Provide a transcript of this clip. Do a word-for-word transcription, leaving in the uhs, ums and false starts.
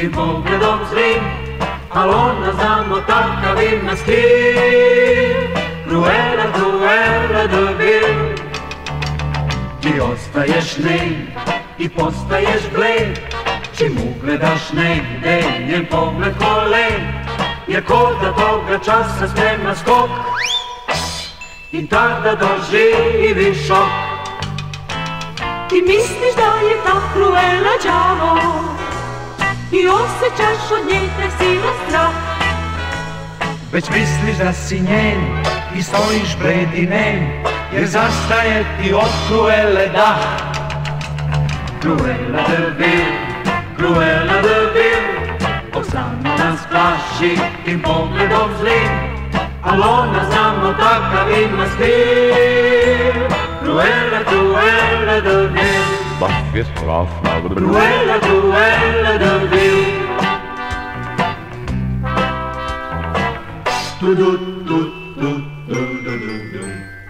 tim pogledom zlim, al ona znamo takav ima stil. Cruella, Cruella de Vil, ti ostaješ nem i postaješ bled, čim ugledaš negde njen pogled ko led, jer ko da toga časa sprema skok i tada doživiš šok. Ti misliš da je ta Cruella đavo i osjećaš od nje taj silan strah, već misliš da si njen i stojiš bled i nem, jer zastaje ti od Cruelle dah. Cruella de Vil, Cruella de Vil, o samo nas plaši tim pogledom zlim, al ona znamo takav ima stil. Cruella, Cruella de Vil, Das ist strafbar. Cruella, Cruella de Vil. Tu du tu tu du du du du.